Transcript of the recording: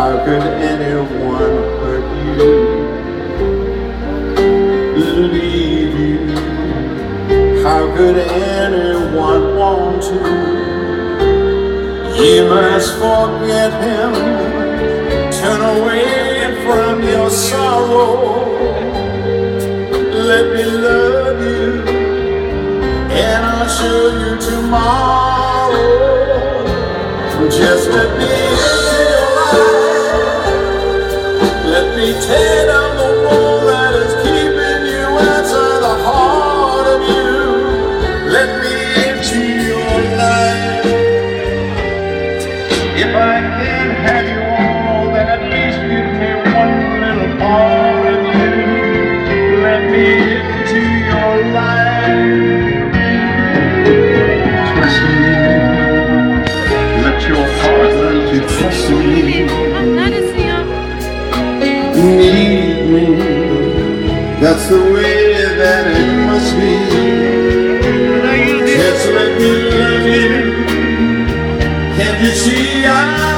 How could anyone hurt you, leave you? How could anyone want to? You must forget him, turn away from your sorrow. Let me love you, and I'll show you tomorrow. Just let me into your life. Let me tear down the wall that is keeping you outside the heart of you. Let me into your life. If I can't have you all, then at least give me one little part of you. Let me into your life. Trust me. Let your heart learn to trust me. Need me. That's the way that it must be. Just let me love you. Can't you see